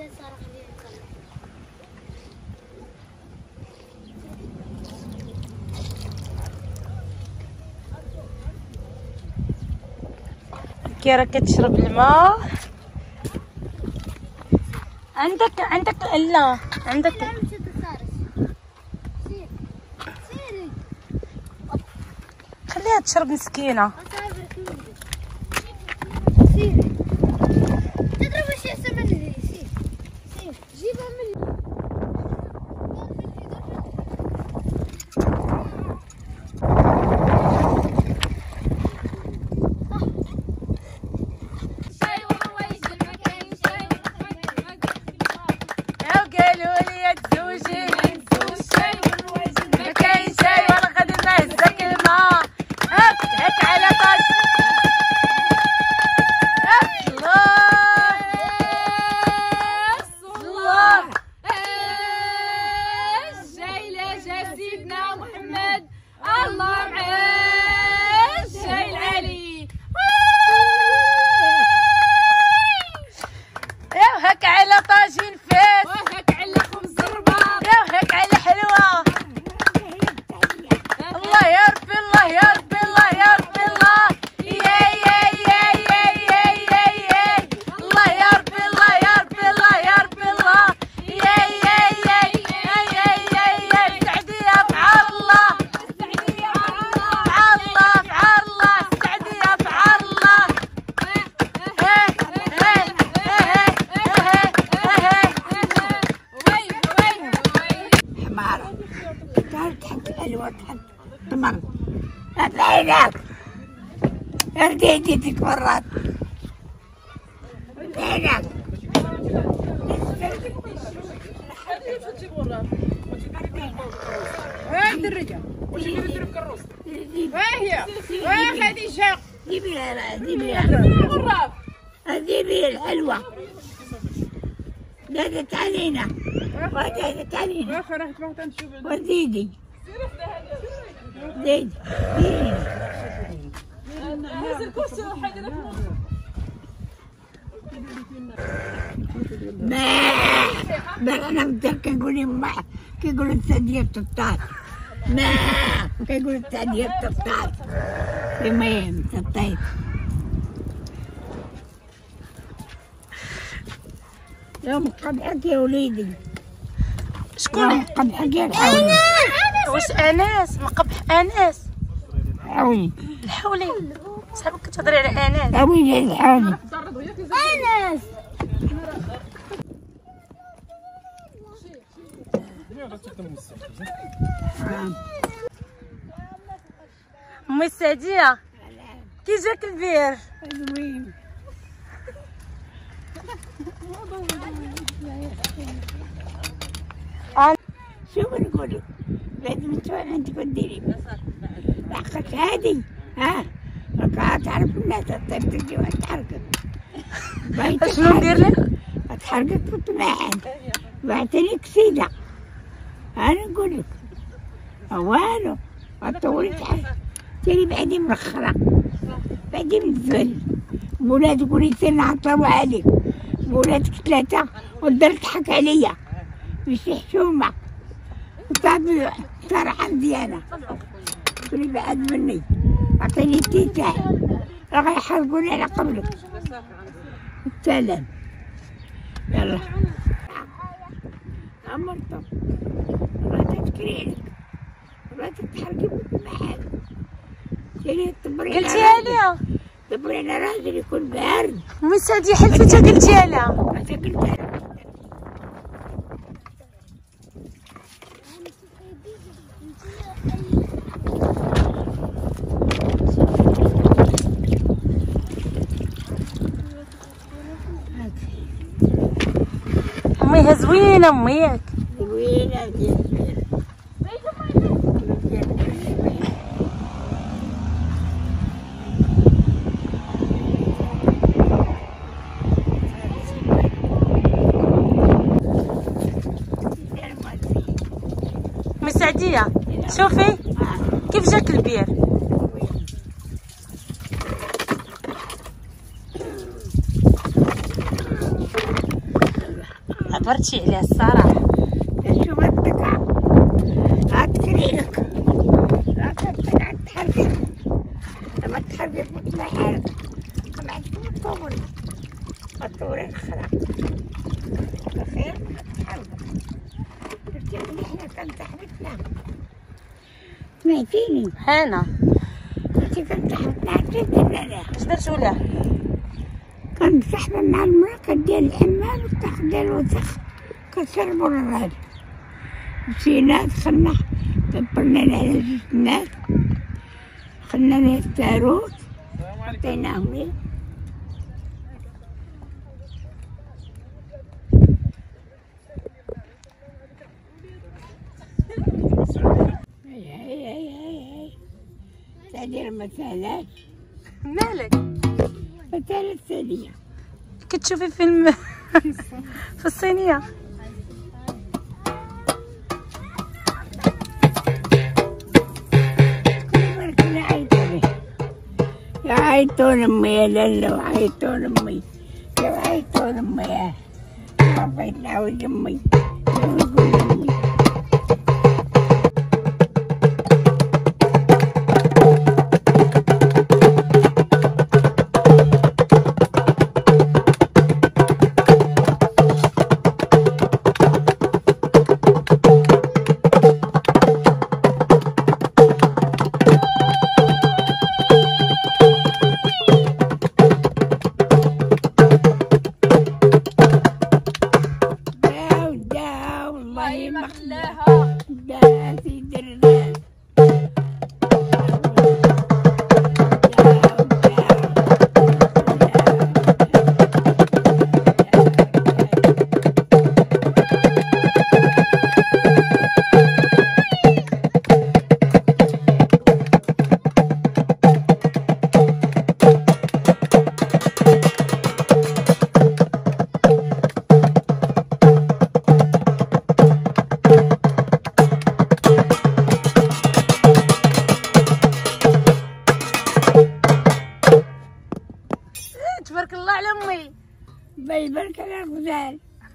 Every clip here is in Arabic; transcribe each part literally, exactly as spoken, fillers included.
كي راك تشرب الماء. عندك عندك لا عندك خليها تشرب مسكينه. تضرب وش يحسب مني. سير سير جيبها مني. تمر هتلاقيناك رديتك مرات هتلاقيناك وين الرجال؟ وش اللي بيضرب كروس؟ وين هي؟ وين خديجة؟ جيبي لها جيبي لها جيبي الحلوة دادت علينا ودادت علينا وزيدي زيدي ما ما انا متذكر كيقولي ما كيقولوا الثدية بتطار ما كيقولوا الثدية بتطار المهم تطيت يوم قبحك يا وليدي شكون قبحك يا الحولي واش انس مقبح انس الحولي الحولي صاحبك كتهضري على انس اوي الحولي انس امي السعديه كي جاك البير زوين شوف نقول لك لازم تروح عندك وديري حقك هادي ها راك تعرف الناس الطيب تجي وتحرقك شنو ندير لك؟ تحرقك في الطماحن بعتني كسيده انا نقول لك والو غطولي تحت تاني بعدين مرخرة بعدين مزبل ولادك وليتين نعطلوا عليك ولادك ثلاثة والدار تضحك عليا ماشي حشومة وصافي صراحة مزيانة تقولي بعد مني عطيني التيتاح راه غيحرقوني على قبلك السلام يلا أمرتم راه تفكري لك راه تتحرقي بالمحل قلتيها ليها دبري على راجل يكون بارد امي سعديه حلفتها قلتيها لها متى قلتها لها اميها زوينه اميك زوينه ديال سعديه شوفي كيف جاك البير صبرتي عليها الصراحه. شوف الدقع غتكريلك غتحرك لما تحرك وتطلع حالك ما عندك طول الطول الخرا بخير تحرك درتي اللي حنا كنتحركنا سمعتيني هانا درتي كنتحركنا حتى درنا اش درتو له؟ كنسحب مع المرأة ديال الحمام والتاخد ديال الوسخ كنشربو الراجل مشينا دخلنا دبرنا على جوج الناس خلنا ليه التاروت حطيناهم ليه هاي هاي هاي هاي تادير ما سهلاش مالك مثال الثانية كتشوفي فيلم في الصينيه؟ يعيطون امي يا لالا وعيطون امي يعيطون امي يا ما بغيت نعاود امي نقول امي تبارك الله على امي. الله يبارك على الغزال.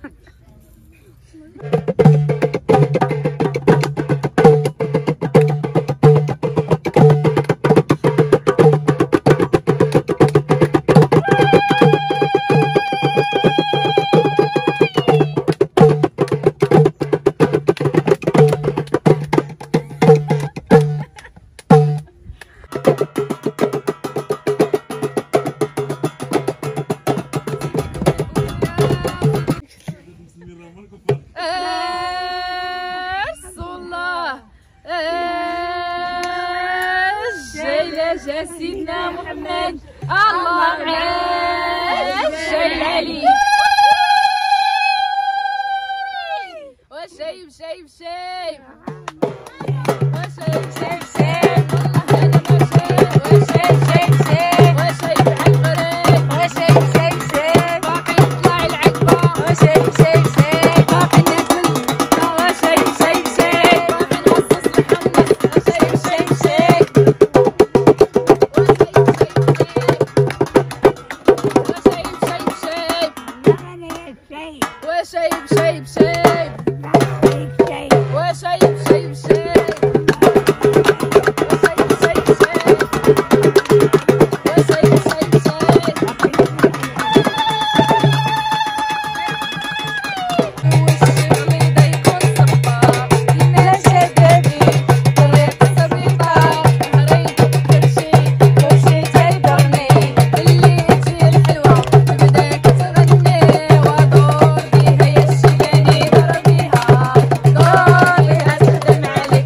جا سيدنا محمد الله عاش العلي وشايب شايب شايب وشايب شايب شايب والله انا ما شايب وشايب شايب شايب وشايب عالقريب وشايب شايب شايب باقي يطلع العقبه وشايب شايب شايب باقي ناكل وشايب شايب شايب باقي نوصص الحمص وشايب شايب شايب وشايب شايب شايب وشايب شايب شايب وشايب شايب شايب وشايب شايب شايب والشغل دا يكون صبار ديما شبابي طريق الصبيطة هريت كلشي كلشي تيدورني اللي تجي الحلوة بداك تغني ودور بيها يا الشيلاني دور بيها دور بيها تخدم عليك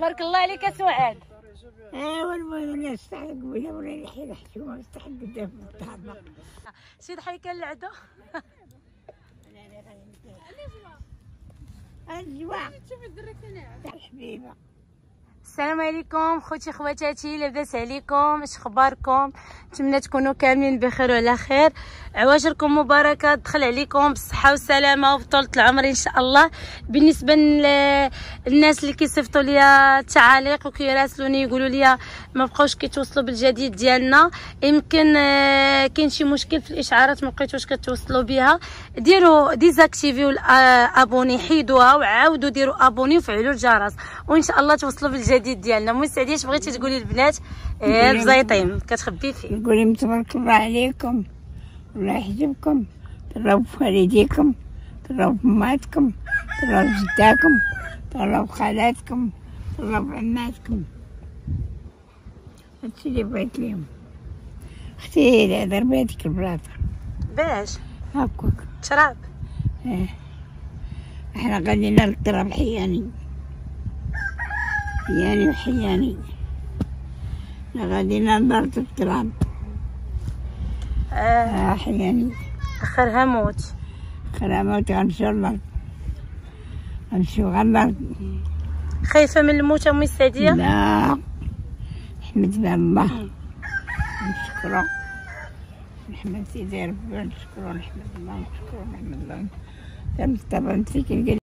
تبارك الله عليك سعاد. ايوا المهم نستحق بلا ولا نحيل حشومه نستحق قدام الطابه. شي ضحكه اللعدو. الجوع تاع الحبيبه. السلام عليكم خوتي خواتاتي، لاباس عليكم؟ اش اخباركم؟ نتمنى تكونوا كاملين بخير وعلى خير. عواشركم مباركه، تدخل عليكم بالصحه والسلامه وبطولة العمر ان شاء الله. بالنسبه للناس اللي كيصيفطوا ليا التعاليق وكيراسلوني يقولوا لي ما بقاوش كيتوصلوا بالجديد ديالنا، يمكن كاين شي مشكل في الاشعارات ما بقيتوش كتوصلوا بها، ديروا ديزاكتيفيو الابوني، حيدوها وعاودوا ديروا ابوني وفعلوا الجرس وان شاء الله توصلوا بالجديد ديالنا. المهم سعديه اش بغيتي تقولي للبنات؟ ايه الزيطيم كتخبي فيه. نقول تبارك الله عليكم الله يحجبكم، تراو في والديكم، تراو في ماتكم، تراو في جداكم، تراو في خالاتكم، تراو في عماتكم. هادشي اللي بغيت ليهم. اختي هذا ربيتك البلاطه باش هاكاك شراب. اه احنا غاديين للتراب حياني حياني وحياني، احنا غاديين لدار التراب. اه اه حياني اخرها موت. اخرها موت. غنمشيو للارض، غنمشيو غير للارض. خايفه من الموت امي سعديه؟ لا نحمد بها الله نشكرو، نحمد سيدي ربي نشكرو، نحمد الله نشكرو، نحمد الله. طبعا فيك